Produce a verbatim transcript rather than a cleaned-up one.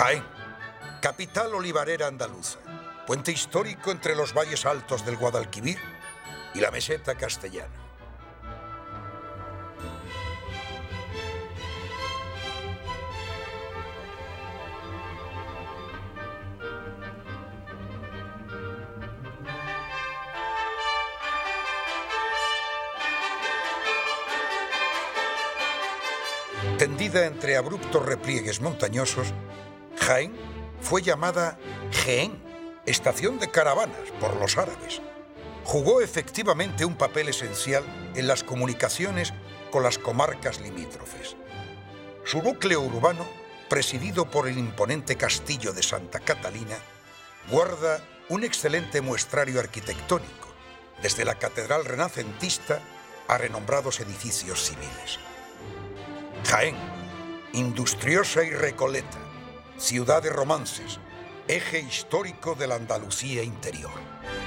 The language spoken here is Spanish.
Jaén, capital olivarera andaluza, puente histórico entre los valles altos del Guadalquivir y la meseta castellana. Tendida entre abruptos repliegues montañosos, Jaén fue llamada Gehén, estación de caravanas, por los árabes. Jugó efectivamente un papel esencial en las comunicaciones con las comarcas limítrofes. Su núcleo urbano, presidido por el imponente castillo de Santa Catalina, guarda un excelente muestrario arquitectónico, desde la catedral renacentista a renombrados edificios civiles. Jaén, industriosa y recoleta, ciudad de romances, eje histórico de la Andalucía interior.